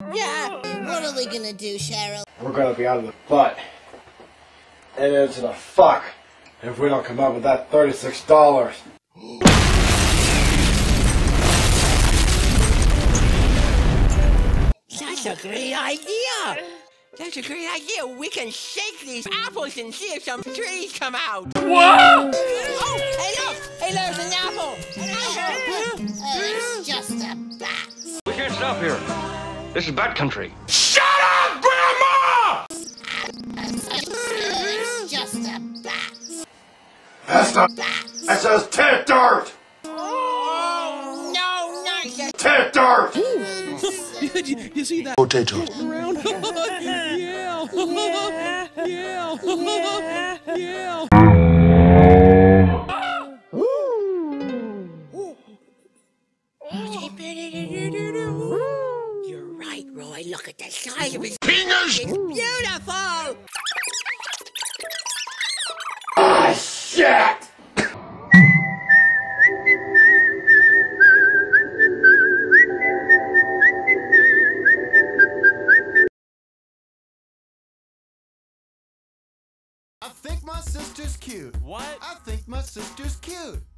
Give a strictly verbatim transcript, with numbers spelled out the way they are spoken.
Yeah, what are we gonna do, Cheryl? We're gonna be out of the butt and into the fuck if we don't come up with that thirty-six dollars. That's a great idea! That's a great idea! We can shake these apples and see if some trees come out! Whoa! Oh, hey look! Hey, there's an apple! An apple! Oh, it's just a bat. We can't stop here. This is bat country. Shut up, Grandma! It's just a bat. That's not Bat. that says tit dirt! Oh, no, not yet! Tit dirt! Did you, you see that Potato. around? yeah. Yeah. Yeah. Yeah. You're right, Roy. Look at the size of his Fingers! It's beautiful! Ah, shit! I think my sister's cute. What? I think my sister's cute.